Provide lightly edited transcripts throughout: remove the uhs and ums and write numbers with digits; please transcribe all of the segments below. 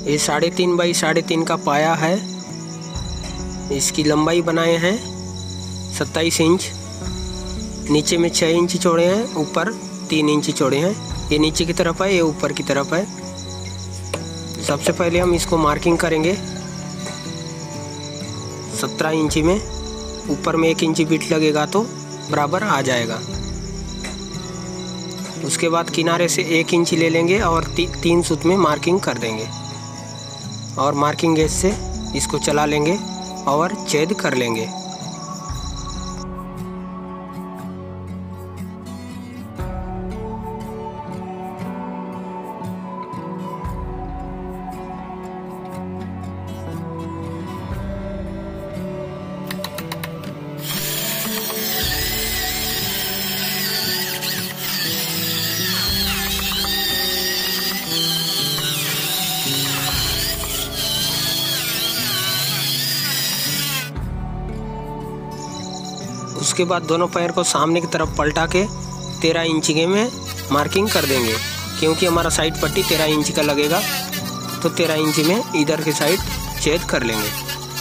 ये 3.5 बाई 3.5 का पाया है। इसकी लंबाई बनाए हैं 27 इंच। नीचे में 6 इंच चौड़े हैं, ऊपर 3 इंच चौड़े हैं। ये नीचे की तरफ है, ये ऊपर की तरफ है। सबसे पहले हम इसको मार्किंग करेंगे 17 इंची में। ऊपर में 1 इंची बिट लगेगा तो बराबर आ जाएगा। उसके बाद किनारे से 1 इंची ले लेंगे और 3 सूत में मार्किंग कर देंगे और मार्किंग गेज से इसको चला लेंगे और छेद कर लेंगे। उसके बाद दोनों पैर को सामने की तरफ पलटा के 13 इंच के में मार्किंग कर देंगे, क्योंकि हमारा साइड पट्टी 13 इंच का लगेगा। तो 13 इंच में इधर के साइड छेद कर लेंगे।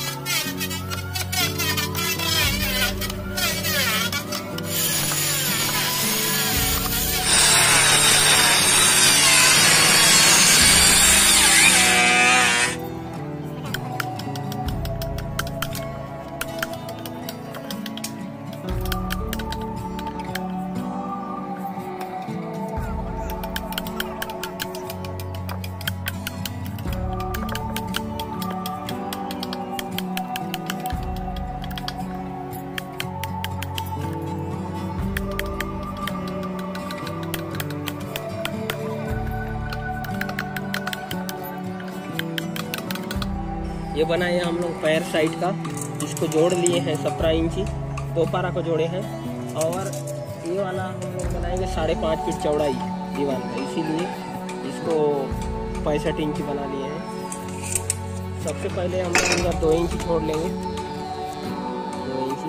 ये बनाए हम लोग पैर साइड का। इसको जोड़ लिए हैं 17 इंची, 2 पारा को जोड़े हैं। और ये वाला हम लोग बनाएंगे 5.5 फीट चौड़ाई दीवार का, इसीलिए इसको 65 इंची बना लिए हैं। सबसे पहले हम लोग इधर 2 इंची छोड़ लेंगे, 2 इंची,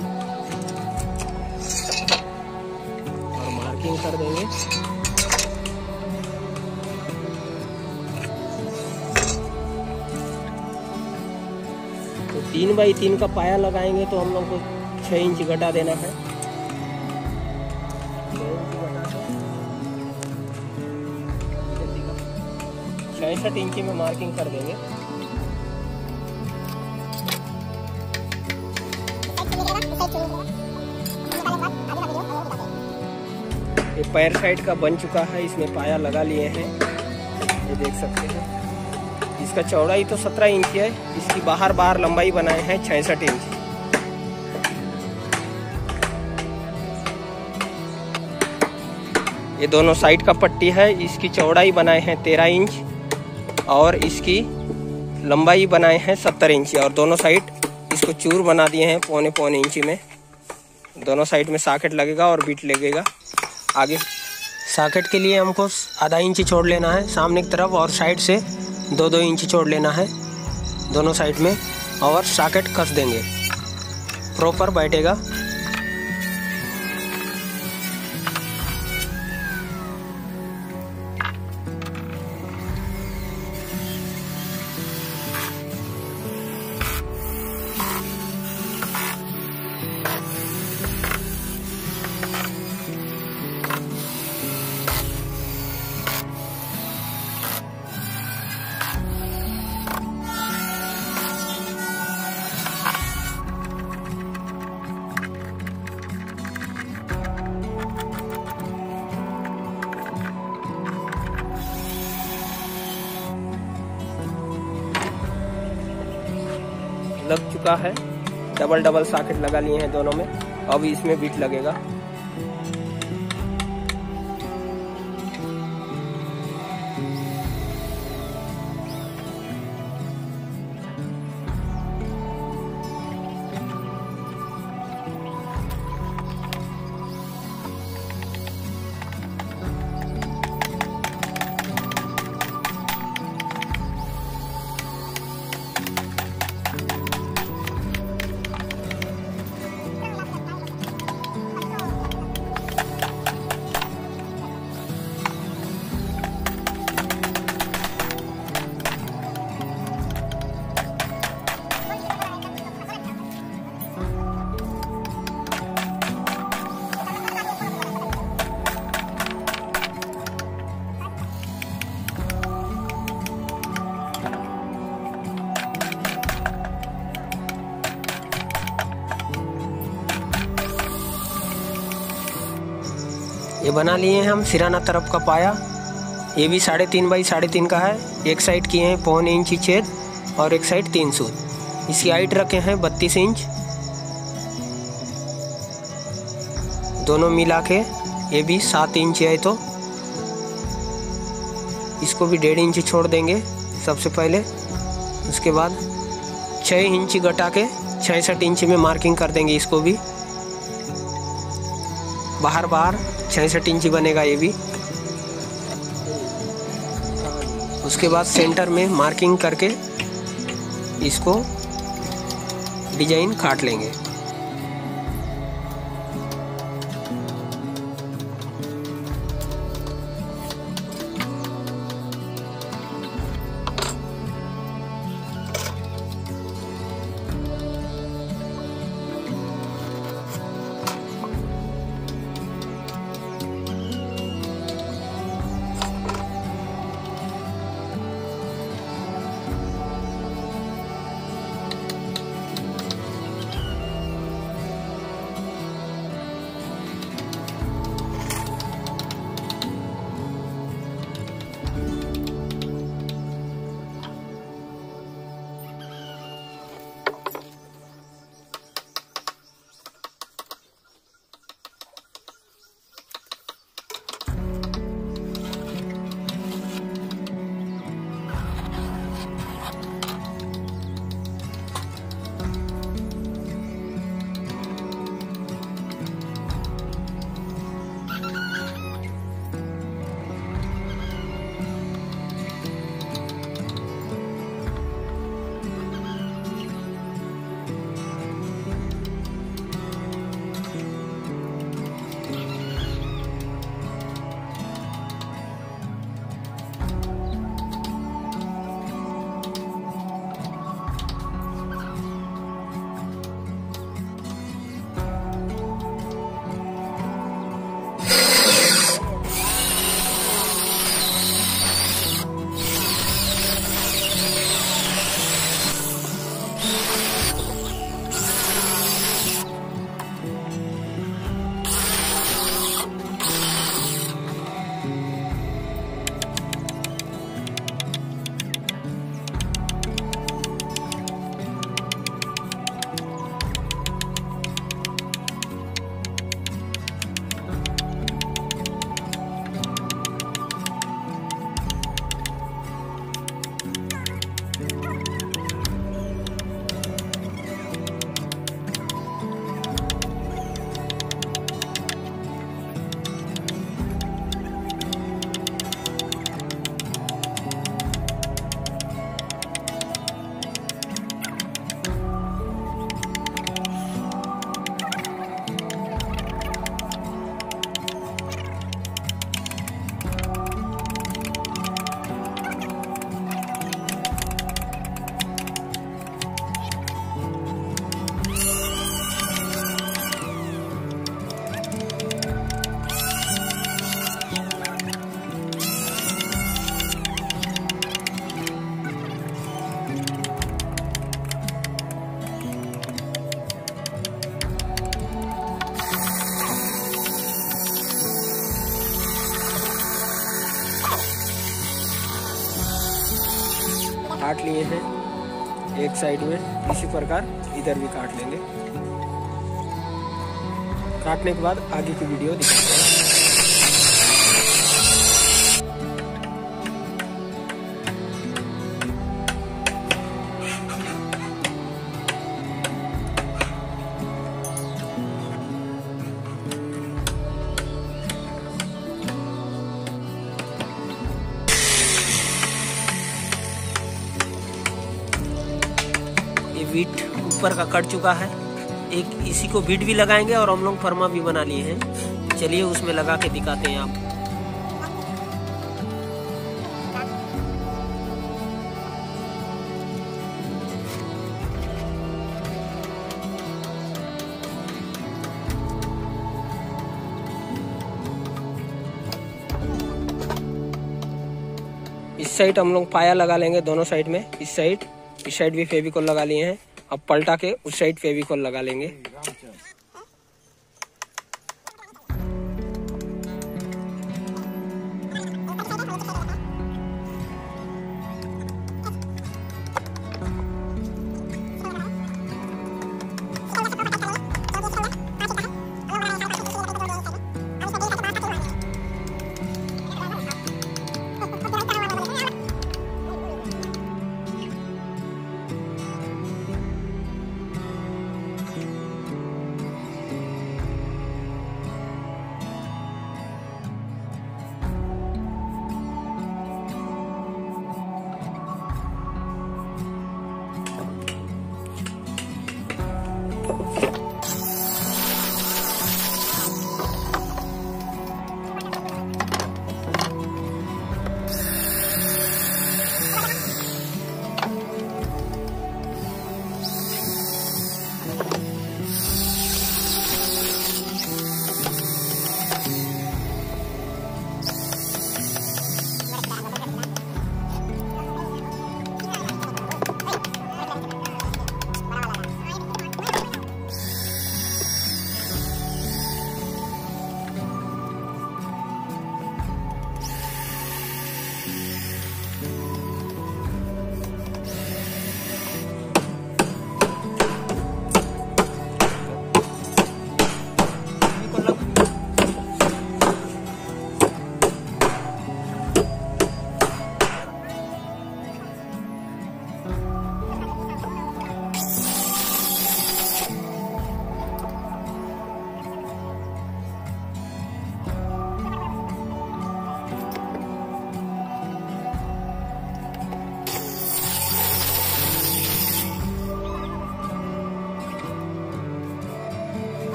और मार्किंग कर देंगे। तो 3 बाई 3 का पाया लगाएंगे तो हम लोग को 6 इंच घटा देना है। 66 इंची में मार्किंग कर देंगे। ये पैर साइड का बन चुका है, इसमें पाया लगा लिए हैं, ये देख सकते हैं। इसका चौड़ाई तो 17 इंच है, इसकी बाहर लंबाई बनाए हैं 66 इंच। ये दोनों साइड का पट्टी है, इसकी चौड़ाई बनाए हैं 13 इंच और इसकी लंबाई बनाए हैं 70 इंच। और दोनों साइड इसको चूर बना दिए हैं पौने इंची में। दोनों साइड में सॉकेट लगेगा और बीट लगेगा। आगे सॉकेट के लिए हमको आधा इंची छोड़ लेना है सामने की तरफ, और साइड से 2-2 इंची छोड़ लेना है दोनों साइड में, और सॉकेट कस देंगे, प्रॉपर बैठेगा। लग चुका है, डबल सॉकेट लगा लिए हैं दोनों में। अब इसमें बीट लगेगा। ये बना लिए हैं हम सिराना तरफ का पाया। ये भी 3.5 बाई 3.5 का है। एक साइड किए हैं 1.25 इंची छेद और एक साइड 3 सूत। इसकी हाइट रखे हैं 32 इंच। दोनों मिला के ये भी 7 इंच है, तो इसको भी 1.5 इंच छोड़ देंगे सबसे पहले। उसके बाद 6 इंच घटा के 66 इंच में मार्किंग कर देंगे। इसको भी बाहर 66 इंच बनेगा ये भी। उसके बाद सेंटर में मार्किंग करके इसको डिजाइन काट लेंगे। काट लिए हैं एक साइड में, इसी प्रकार इधर भी काट लेंगे। काटने के बाद आगे की वीडियो दिखाते हैं। ये बीट ऊपर का कट चुका है, एक इसी को बीट भी लगाएंगे और हम लोग फर्मा भी बना लिए हैं। चलिए उसमें लगा के दिखाते हैं आप। इस साइड हम लोग पाया लगा लेंगे दोनों साइड में। इस साइड भी फेविकोल लगा लिए हैं। अब पलटा के उस साइड फेविकोल लगा लेंगे।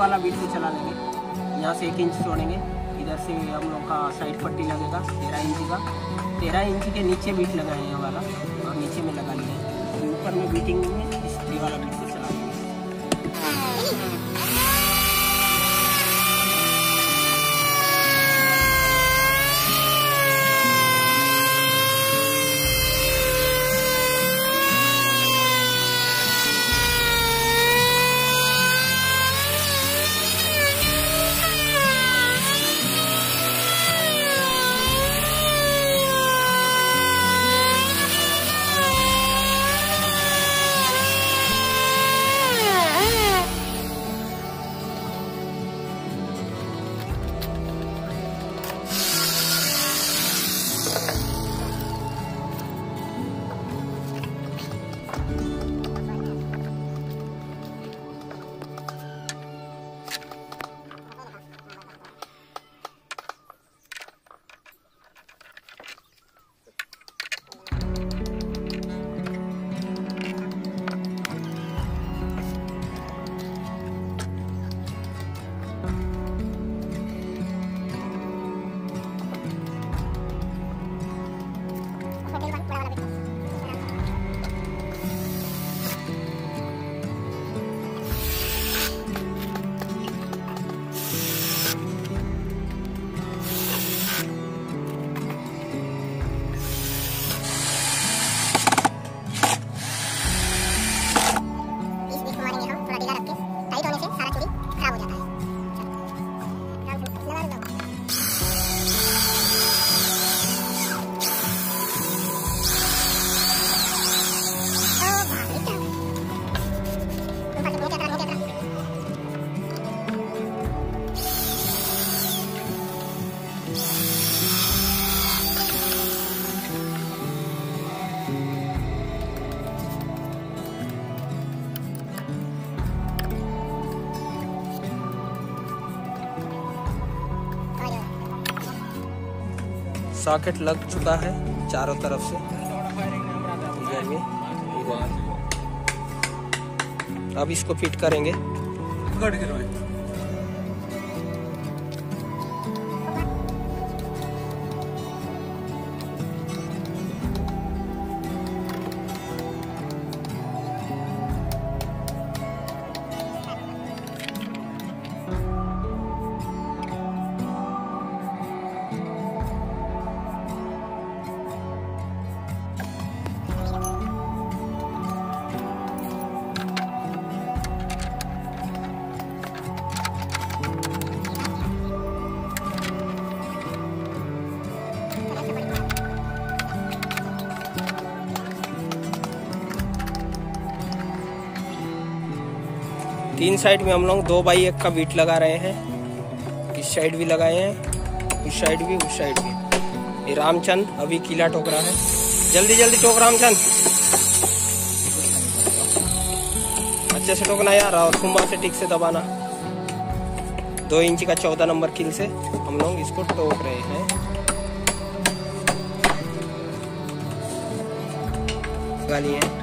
वाला बीट को चला लेंगे। यहाँ से 1 इंच छोड़ेंगे, इधर से हम लोग का साइड पट्टी लगेगा 13 इंच का। 13 इंच के नीचे बीट लगाए ये वाला और नीचे में लगा लिया। ऊपर में बीटिंग में इस वाला बीट को चला लेंगे। सॉकेट लग चुका है चारों तरफ से, इधर भी इधर। अब इसको फिट करेंगे। 3 साइड में हम लोग 2x1 का बीट लगा रहे हैं। इस साइड भी लगाए हैं, उस साइड भी, उस साइड भी। ये रामचंद अभी कीला ठोक रहा है। जल्दी जल्दी ठोक रामचंद, अच्छे से ठोकना यार, और खुम्बा से ठीक से दबाना। 2 इंच का 14 नंबर कील से हम लोग इसको ठोक रहे हैं। लगा लिए हैं,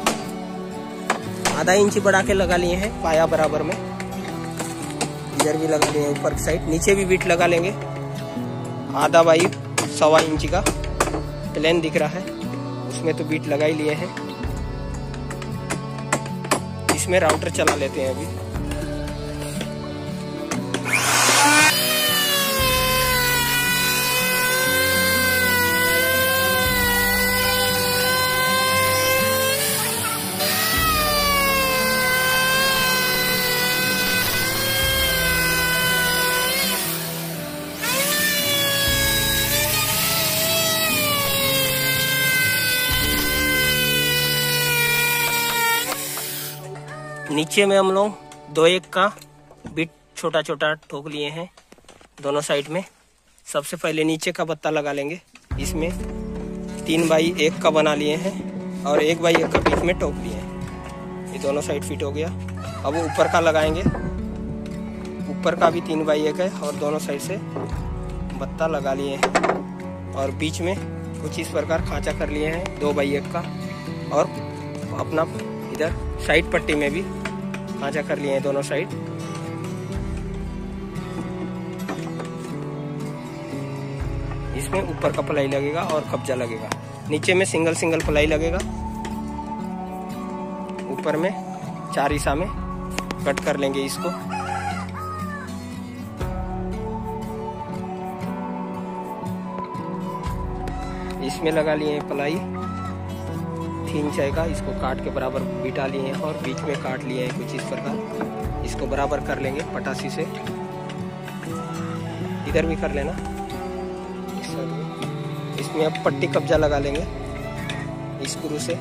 आधा इंच बढ़ा के लगा लिए हैं पाया बराबर में। इधर भी लगा लिए हैं ऊपर की साइड। नीचे भी बीट लगा लेंगे। आधा बाई 1.25 इंच का प्लेन दिख रहा है, उसमें तो बीट लगा ही लिए हैं। इसमें राउटर चला लेते हैं अभी। नीचे में हम लोग 2x1 का बीट छोटा छोटा ठोक लिए हैं दोनों साइड में। सबसे पहले नीचे का बत्ता लगा लेंगे। इसमें 3x1 का बना लिए हैं और 1x1 का बीच में ठोक लिए हैं। ये दोनों साइड फिट हो गया। अब ऊपर का लगाएंगे। ऊपर का भी 3x1 है और दोनों साइड से बत्ता लगा लिए हैं और बीच में कुछ इस प्रकार खांचा कर लिए हैं 2x1 का। और अपना इधर साइड पट्टी में भी खांचा कर लिए हैं दोनों साइड। इसमें ऊपर का प्लाई लगेगा और कब्जा लगेगा। नीचे में सिंगल सिंगल प्लाई लगेगा, ऊपर में 4 हिस्सा में कट कर लेंगे इसको। इसमें लगा लिए हैं प्लाई 3 इंच का, इसको काट के बराबर बिठा लिए हैं और बीच में काट लिए हैं कुछ इस प्रकार। इसको बराबर कर लेंगे पटासी से, इधर भी कर लेना। इसमें अब पट्टी कब्जा लगा लेंगे स्क्रू से।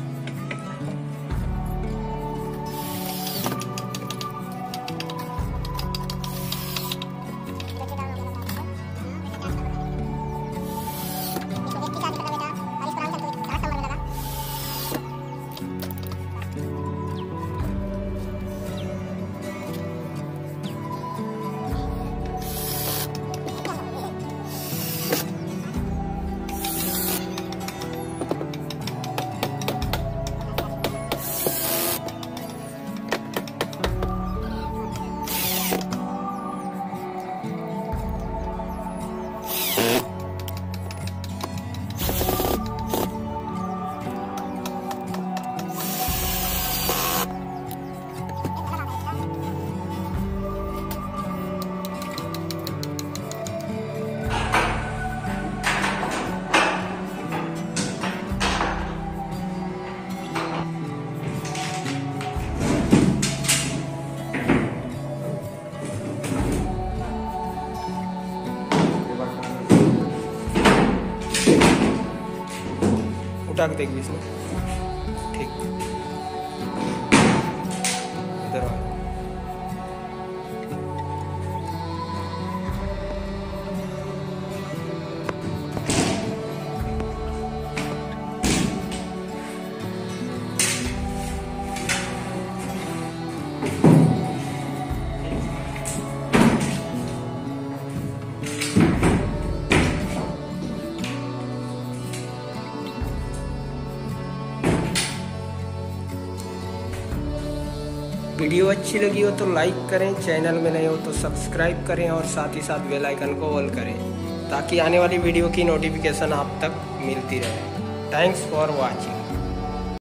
उठा के देख बीच में, ठीक इधर आ। वीडियो अच्छी लगी हो तो लाइक करें, चैनल में नए हो तो सब्सक्राइब करें और साथ ही साथ बेल आइकन को ऑल करें ताकि आने वाली वीडियो की नोटिफिकेशन आप तक मिलती रहे। Thanks for watching.